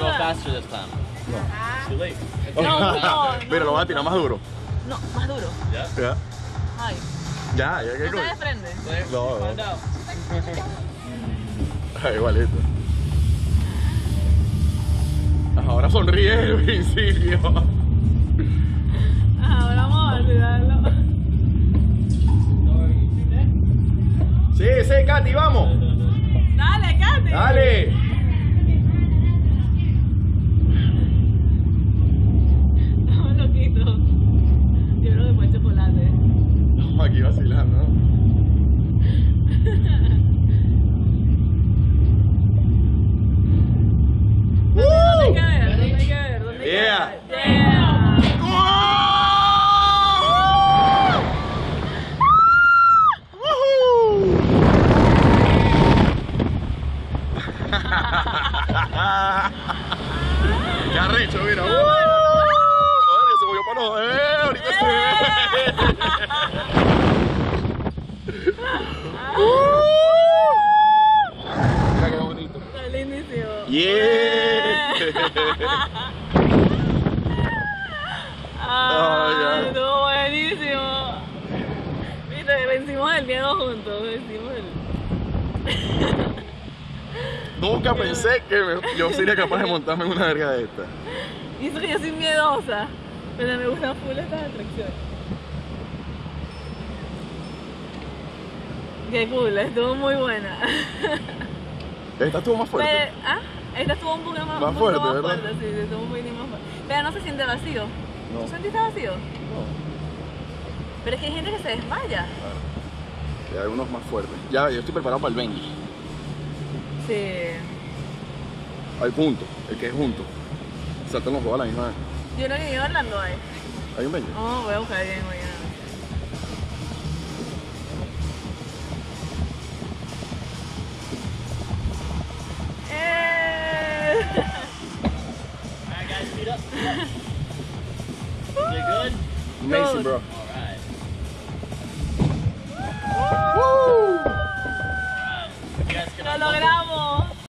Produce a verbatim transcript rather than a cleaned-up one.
go faster this time. No. Too late. No, no, no. Mira, lo vas a tirar más duro. No, más duro. Yeah. Ya. Ay, Ya, ya, que no se desprende. No, no. Find out. Ay, igualito. Ahora sonríe el principio. Ahora vamos a olvidarlo. Sí, sí, Katy, vamos. Dale, Katy. Dale. Estamos loquitos. Yo creo que fue chocolate. Estamos aquí vacilando, ¿no? ¿Dónde hay que ver? ¿Dónde hay que ver? ¿Dónde hay que Yeah. ver? Yeah. ¡Qué arrecho, mira! ¡Uh! ¡Ay, se movió para los... ¡Eh! Ahorita se ve. Mira qué bonito. Está lindísimo. ¡Yeah! Ah, ya. estuvo buenísimo. Viste, vencimos el miedo juntos. Vencimos el... Nunca pensé que me- yo sería capaz de montarme en una verga de esta. Y eso que yo soy miedosa, pero me gustan full estas atracciones. Qué cool, estuvo muy buena. Esta estuvo más fuerte. Pero, ah, esta estuvo un poco más, Más un poco fuerte, más ¿verdad? fuerte, sí, sí, estuvo un poquitín más fuerte. Pero no se siente vacío. No. ¿Tú sentiste vacío? No. Pero es que hay gente que se desmaya. Y hay unos más fuertes. Ya, yo estoy preparado para el Benji. Sí. Hay punto, el que es junto. Saltan los dos a la misma vez. Yo no que en Orlando hay. ¿Hay un Benji? Oh, voy a buscar bien mañana. ¡Eh! Alright, guys, speed up. Speed up. Is it good? Amazing, bro. Alright. Woo! You guys can ¡Lo unbuckle. logramos!